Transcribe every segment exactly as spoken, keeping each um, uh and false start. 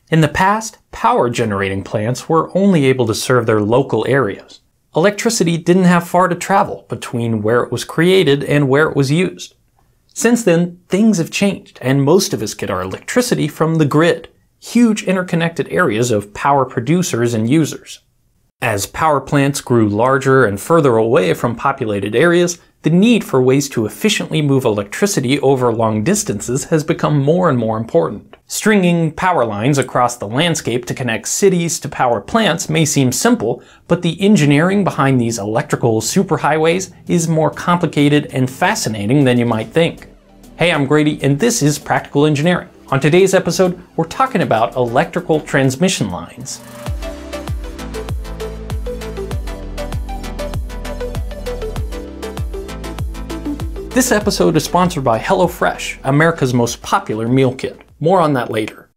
In the past, power generating plants were only able to serve their local areas. Electricity didn't have far to travel between where it was created and where it was used. Since then, things have changed, and most of us get our electricity from the grid, huge interconnected areas of power producers and users. As power plants grew larger and further away from populated areas, the need for ways to efficiently move electricity over long distances has become more and more important. Stringing power lines across the landscape to connect cities to power plants may seem simple, but the engineering behind these electrical superhighways is more complicated and fascinating than you might think. Hey, I'm Grady, and this is Practical Engineering. On today's episode, we're talking about electrical transmission lines. This episode is sponsored by HelloFresh, America's most popular meal kit. More on that later.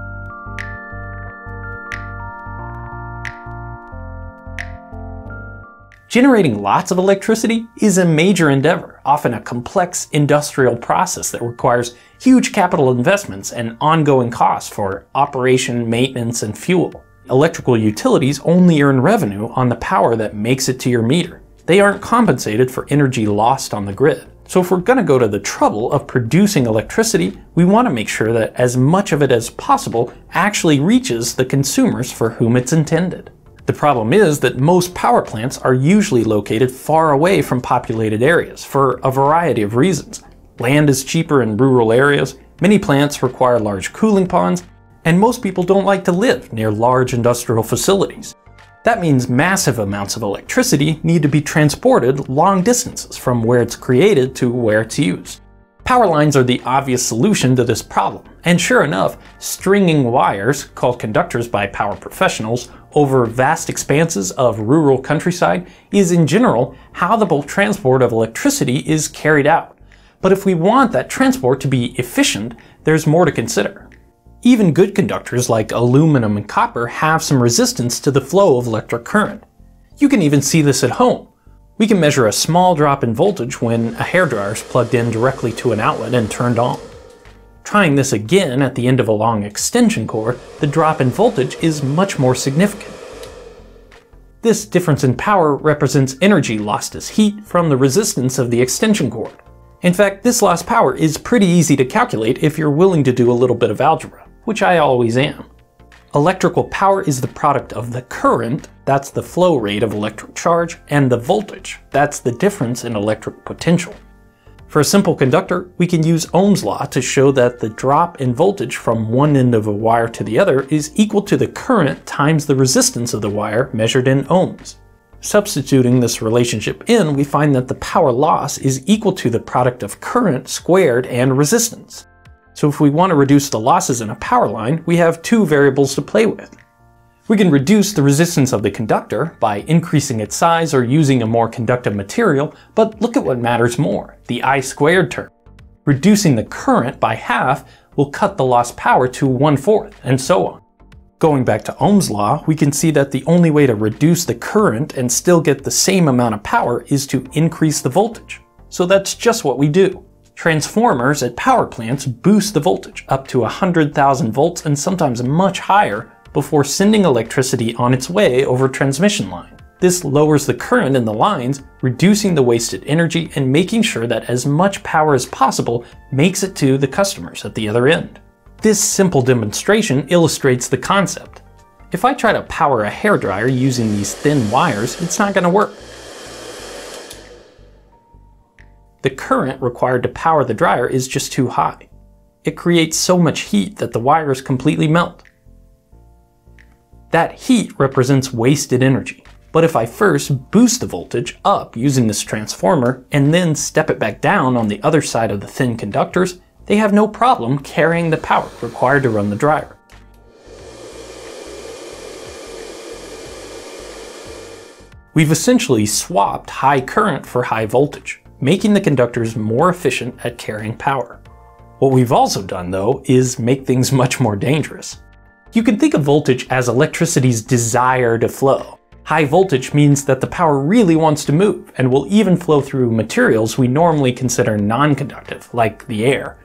Generating lots of electricity is a major endeavor, often a complex industrial process that requires huge capital investments and ongoing costs for operation, maintenance, and fuel. Electrical utilities only earn revenue on the power that makes it to your meter. They aren't compensated for energy lost on the grid. So if we're going to go to the trouble of producing electricity, we want to make sure that as much of it as possible actually reaches the consumers for whom it's intended. The problem is that most power plants are usually located far away from populated areas for a variety of reasons. Land is cheaper in rural areas, many plants require large cooling ponds, and most people don't like to live near large industrial facilities. That means massive amounts of electricity need to be transported long distances from where it's created to where it's used. Power lines are the obvious solution to this problem, and sure enough, stringing wires, called conductors by power professionals, over vast expanses of rural countryside is in general how the bulk transport of electricity is carried out. But if we want that transport to be efficient, there's more to consider. Even good conductors like aluminum and copper have some resistance to the flow of electric current. You can even see this at home. We can measure a small drop in voltage when a hairdryer is plugged in directly to an outlet and turned on. Trying this again at the end of a long extension cord, the drop in voltage is much more significant. This difference in power represents energy lost as heat from the resistance of the extension cord. In fact, this lost power is pretty easy to calculate if you're willing to do a little bit of algebra, which I always am. Electrical power is the product of the current, that's the flow rate of electric charge, and the voltage, that's the difference in electric potential. For a simple conductor, we can use Ohm's law to show that the drop in voltage from one end of a wire to the other is equal to the current times the resistance of the wire measured in ohms. Substituting this relationship in, we find that the power loss is equal to the product of current squared and resistance. So if we want to reduce the losses in a power line, we have two variables to play with. We can reduce the resistance of the conductor by increasing its size or using a more conductive material, but look at what matters more, the I squared term. Reducing the current by half will cut the lost power to one-fourth, and so on. Going back to Ohm's law, we can see that the only way to reduce the current and still get the same amount of power is to increase the voltage. So that's just what we do. Transformers at power plants boost the voltage up to one hundred thousand volts and sometimes much higher before sending electricity on its way over a transmission line. This lowers the current in the lines, reducing the wasted energy and making sure that as much power as possible makes it to the customers at the other end. This simple demonstration illustrates the concept. If I try to power a hairdryer using these thin wires, it's not going to work. The current required to power the dryer is just too high. It creates so much heat that the wires completely melt. That heat represents wasted energy. But if I first boost the voltage up using this transformer and then step it back down on the other side of the thin conductors, they have no problem carrying the power required to run the dryer. We've essentially swapped high current for high voltage, making the conductors more efficient at carrying power. What we've also done, though, is make things much more dangerous. You can think of voltage as electricity's desire to flow. High voltage means that the power really wants to move and will even flow through materials we normally consider non-conductive, like the air.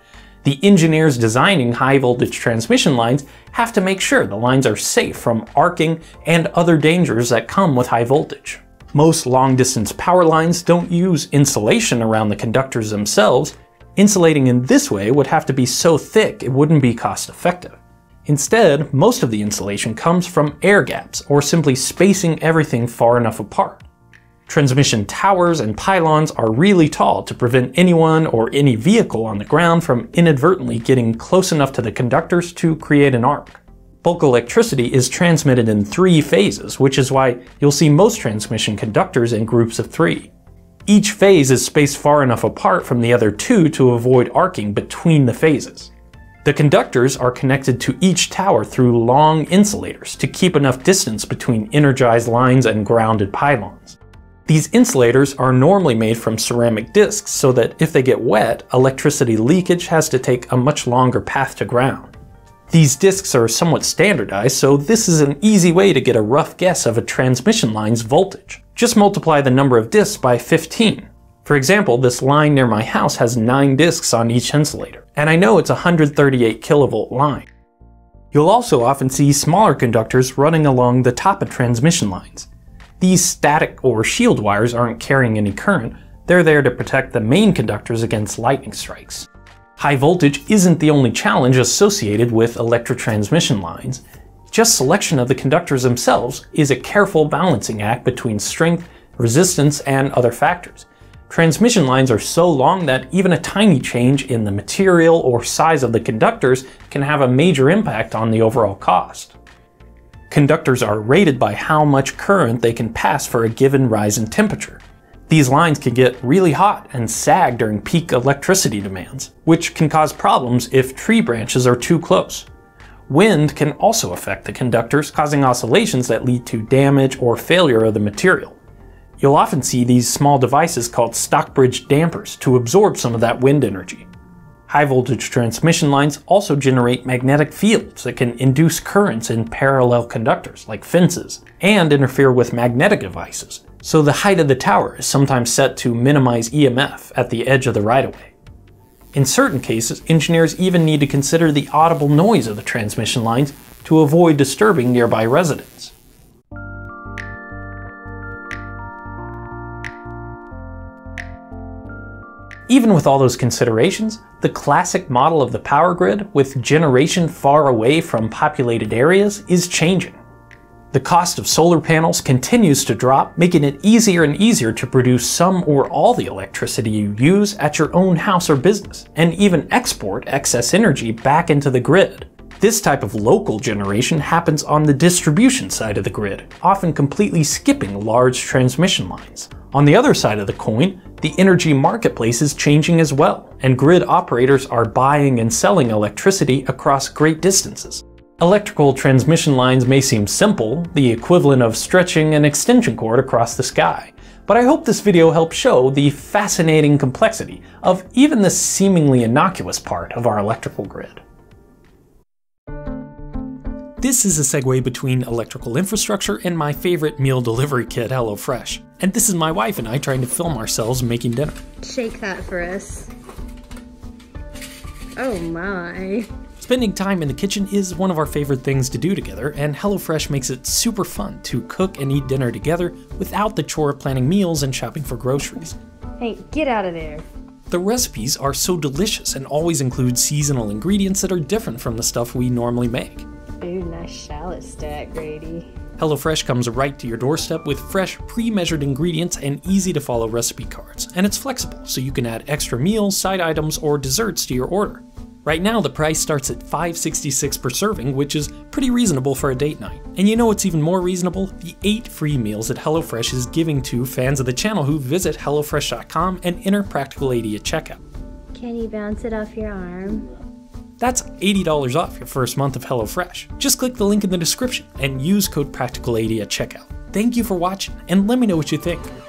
The engineers designing high voltage transmission lines have to make sure the lines are safe from arcing and other dangers that come with high voltage. Most long distance power lines don't use insulation around the conductors themselves. Insulating in this way would have to be so thick it wouldn't be cost effective. Instead, most of the insulation comes from air gaps or simply spacing everything far enough apart. Transmission towers and pylons are really tall to prevent anyone or any vehicle on the ground from inadvertently getting close enough to the conductors to create an arc. Bulk electricity is transmitted in three phases, which is why you'll see most transmission conductors in groups of three. Each phase is spaced far enough apart from the other two to avoid arcing between the phases. The conductors are connected to each tower through long insulators to keep enough distance between energized lines and grounded pylons. These insulators are normally made from ceramic discs so that if they get wet, electricity leakage has to take a much longer path to ground. These discs are somewhat standardized, so this is an easy way to get a rough guess of a transmission line's voltage. Just multiply the number of discs by fifteen. For example, this line near my house has nine discs on each insulator, and I know it's a one hundred thirty-eight kilovolt line. You'll also often see smaller conductors running along the top of transmission lines. These static or shield wires aren't carrying any current, they're there to protect the main conductors against lightning strikes. High voltage isn't the only challenge associated with electric transmission lines. Just selection of the conductors themselves is a careful balancing act between strength, resistance, and other factors. Transmission lines are so long that even a tiny change in the material or size of the conductors can have a major impact on the overall cost. Conductors are rated by how much current they can pass for a given rise in temperature. These lines can get really hot and sag during peak electricity demands, which can cause problems if tree branches are too close. Wind can also affect the conductors, causing oscillations that lead to damage or failure of the material. You'll often see these small devices called Stockbridge dampers to absorb some of that wind energy. High voltage transmission lines also generate magnetic fields that can induce currents in parallel conductors, like fences, and interfere with magnetic devices, so the height of the tower is sometimes set to minimize E M F at the edge of the right-of-way. In certain cases, engineers even need to consider the audible noise of the transmission lines to avoid disturbing nearby residents. Even with all those considerations, the classic model of the power grid, with generation far away from populated areas, is changing. The cost of solar panels continues to drop, making it easier and easier to produce some or all the electricity you use at your own house or business, and even export excess energy back into the grid. This type of local generation happens on the distribution side of the grid, often completely skipping large transmission lines. On the other side of the coin, the energy marketplace is changing as well, and grid operators are buying and selling electricity across great distances. Electrical transmission lines may seem simple, the equivalent of stretching an extension cord across the sky, but I hope this video helps show the fascinating complexity of even the seemingly innocuous part of our electrical grid. This is a segue between electrical infrastructure and my favorite meal delivery kit, HelloFresh. And this is my wife and I trying to film ourselves making dinner. Shake that for us. Oh my. Spending time in the kitchen is one of our favorite things to do together, and HelloFresh makes it super fun to cook and eat dinner together without the chore of planning meals and shopping for groceries. Hey, get out of there. The recipes are so delicious and always include seasonal ingredients that are different from the stuff we normally make. Ooh, nice shallot stack, Grady. HelloFresh comes right to your doorstep with fresh, pre-measured ingredients and easy-to-follow recipe cards, and it's flexible, so you can add extra meals, side items, or desserts to your order. Right now, the price starts at five dollars and sixty-six cents per serving, which is pretty reasonable for a date night. And you know what's even more reasonable? The eight free meals that HelloFresh is giving to fans of the channel who visit HelloFresh dot com and enter Practical eighty at checkout. Can you bounce it off your arm? That's eighty dollars off your first month of HelloFresh. Just click the link in the description and use code Practical eighty at checkout. Thank you for watching, and let me know what you think.